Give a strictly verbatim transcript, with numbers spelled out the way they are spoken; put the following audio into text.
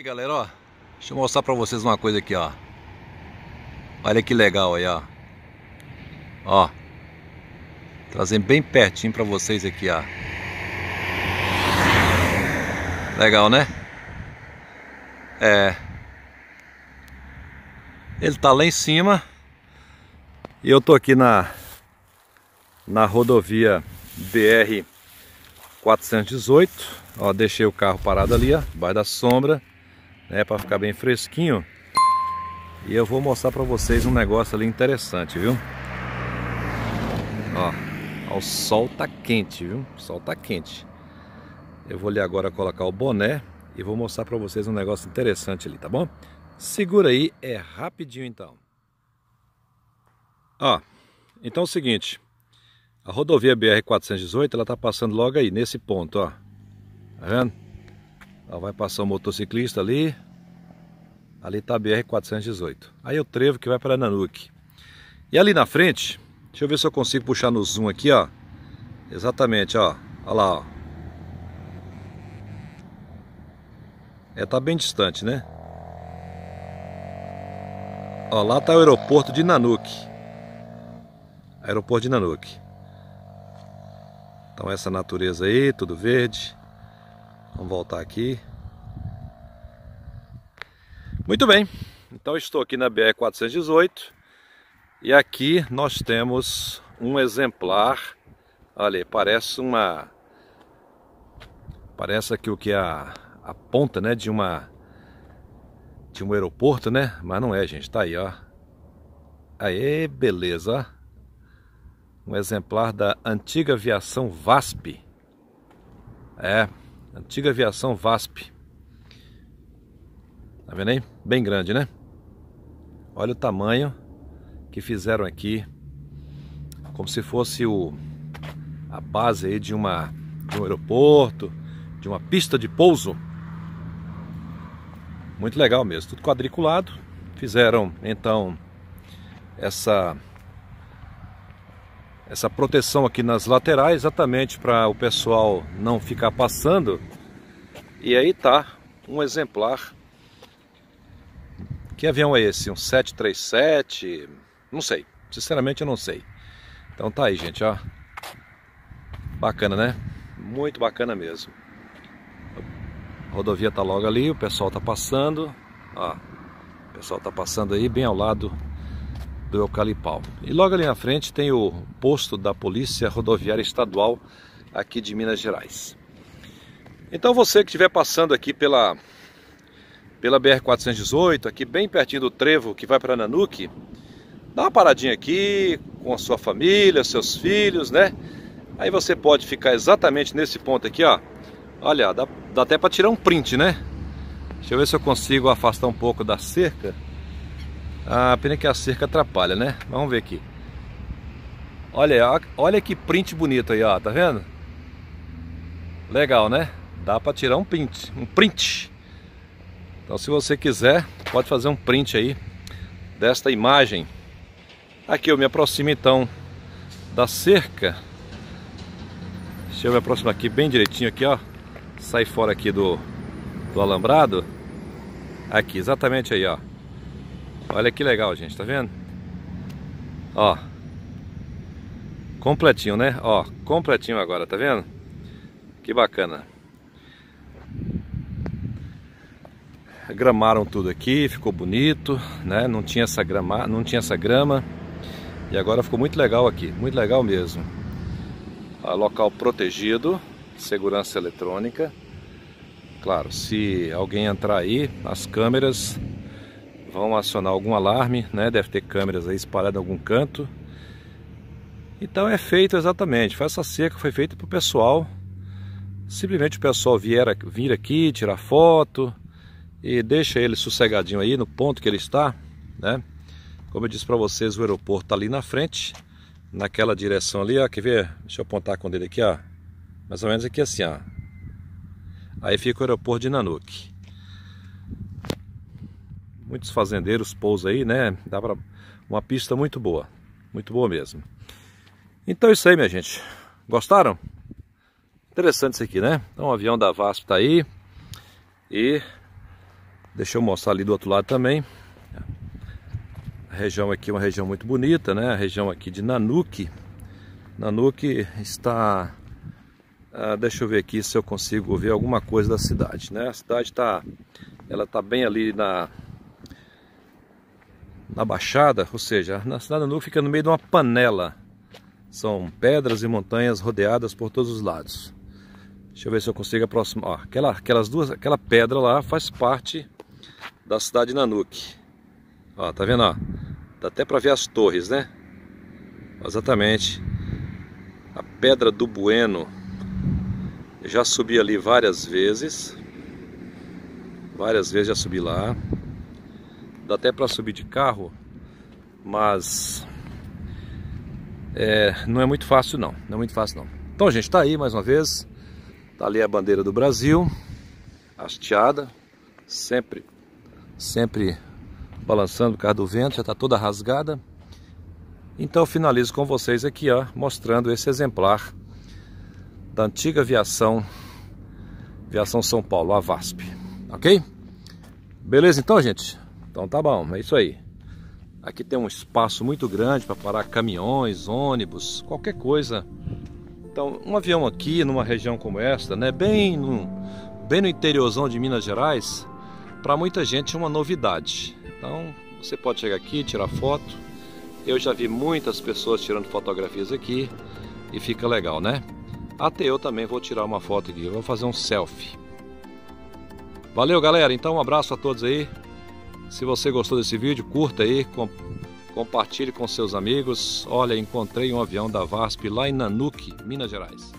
galera, ó, deixa eu mostrar pra vocês uma coisa aqui, ó. Olha que legal aí, ó. Ó, trazendo bem pertinho pra vocês aqui, ó. Legal, né? É. Ele tá lá em cima. E eu tô aqui na na rodovia B R quatrocentos e dezoito. Ó, deixei o carro parado ali, ó, debaixo da sombra, né, para ficar bem fresquinho. E eu vou mostrar para vocês um negócio ali interessante, viu? Ó, ó, o sol tá quente, viu? O sol tá quente. Eu vou ali agora colocar o boné e vou mostrar para vocês um negócio interessante ali, tá bom? Segura aí, é rapidinho então. Ó, então é o seguinte, a rodovia B R quatrocentos e dezoito, ela tá passando logo aí, nesse ponto, ó. Tá vendo? Ó, vai passar um motociclista ali. Ali tá a B R quatrocentos e dezoito. Aí o trevo que vai para Nanuque. E ali na frente, deixa eu ver se eu consigo puxar no zoom aqui, ó. Exatamente, ó. Olha lá, ó. É, tá bem distante, né? Ó, lá tá o aeroporto de Nanuque. Aeroporto de Nanuque. Então essa natureza aí, tudo verde. Vamos voltar aqui. Muito bem. Então estou aqui na B R quatrocentos e dezoito. E aqui nós temos um exemplar. Olha, parece uma... Parece aqui o que é a, a ponta, né, de uma... De um aeroporto, né? Mas não é, gente. Tá aí, ó. Aê, beleza, ó. Um exemplar da antiga aviação VASP. É, antiga aviação VASP. Tá vendo aí? Bem grande, né? Olha o tamanho que fizeram aqui. Como se fosse o, a base aí de, uma, de um aeroporto, de uma pista de pouso. Muito legal mesmo, tudo quadriculado. Fizeram então essa... essa proteção aqui nas laterais, exatamente para o pessoal não ficar passando. E aí tá um exemplar. Que avião é esse? Um sete três sete? Não sei, sinceramente eu não sei. Então tá aí, gente, ó. Bacana, né? Muito bacana mesmo. A rodovia tá logo ali, o pessoal tá passando. Ó, o pessoal tá passando aí bem ao lado do Eucalipau. E logo ali na frente tem o posto da Polícia Rodoviária Estadual aqui de Minas Gerais. Então você que estiver passando aqui pela, pela B R quatrocentos e dezoito, aqui bem pertinho do trevo que vai para Nanuque, dá uma paradinha aqui com a sua família, seus filhos, né? Aí você pode ficar exatamente nesse ponto aqui, ó. Olha, dá, dá até para tirar um print, né? Deixa eu ver se eu consigo afastar um pouco da cerca. Ah, pena que a cerca atrapalha, né? Vamos ver aqui. Olha, olha que print bonito aí, ó. Tá vendo? Legal, né? Dá pra tirar um print, um print. Então se você quiser, pode fazer um print aí desta imagem. Aqui eu me aproximo então da cerca. Deixa eu me aproximar aqui bem direitinho aqui, ó. Sai fora aqui do, do alambrado. Aqui, exatamente aí, ó. Olha que legal, gente, tá vendo? Ó, completinho, né? Ó, completinho agora, tá vendo? Que bacana. Gramaram tudo aqui, ficou bonito, né? Não tinha essa grama, não tinha essa grama. E agora ficou muito legal aqui, muito legal mesmo. Ó, local protegido, segurança eletrônica. Claro, se alguém entrar aí, as câmeras vão acionar algum alarme, né? Deve ter câmeras aí espalhadas em algum canto. Então é feito exatamente, essa cerca foi feita para o pessoal, simplesmente o pessoal vier, vir aqui, tirar foto e deixa ele sossegadinho aí no ponto que ele está, né? Como eu disse para vocês, o aeroporto está ali na frente, naquela direção ali, ó. Quer ver? Deixa eu apontar com ele aqui, ó. Mais ou menos aqui assim, ó. Aí fica o aeroporto de Nanuque. Muitos fazendeiros pousam aí, né? Dá pra... uma pista muito boa. Muito boa mesmo. Então é isso aí, minha gente. Gostaram? Interessante isso aqui, né? Então o avião da VASP tá aí. E Deixa eu mostrar ali do outro lado também. A região aqui é uma região muito bonita, né? A região aqui de Nanuque. Nanuque está... Ah, deixa eu ver aqui se eu consigo ver alguma coisa da cidade, né? A cidade está... Ela está bem ali na... Na Baixada, ou seja, na cidade de Nanuque fica no meio de uma panela. São pedras e montanhas rodeadas por todos os lados. Deixa eu ver se eu consigo aproximar. Ó, aquela, aquelas duas, aquela pedra lá faz parte da cidade de Nanuque. Ó, tá vendo? Ó? Dá até para ver as torres, né? Exatamente. A Pedra do Bueno. Eu já subi ali várias vezes. Várias vezes já subi lá. Dá até para subir de carro, mas é, não é muito fácil não. Não é muito fácil não. Então, gente, tá aí mais uma vez. Tá ali a bandeira do Brasil, hasteada, sempre, sempre balançando por causa do vento, já está toda rasgada. Então eu finalizo com vocês aqui, ó, mostrando esse exemplar da antiga aviação, aviação São Paulo, a VASP, ok? Beleza então, gente? Então tá bom, é isso aí. Aqui tem um espaço muito grande para parar caminhões, ônibus, qualquer coisa. Então, um avião aqui numa região como esta, né, bem no, bem no interiorzão de Minas Gerais, para muita gente é uma novidade. Então, você pode chegar aqui, tirar foto. Eu já vi muitas pessoas tirando fotografias aqui e fica legal, né? Até eu também vou tirar uma foto aqui, eu vou fazer um selfie. Valeu, galera. Então, um abraço a todos aí. Se você gostou desse vídeo, curta aí, com, compartilhe com seus amigos. Olha, encontrei um avião da VASP lá em Nanuque, Minas Gerais.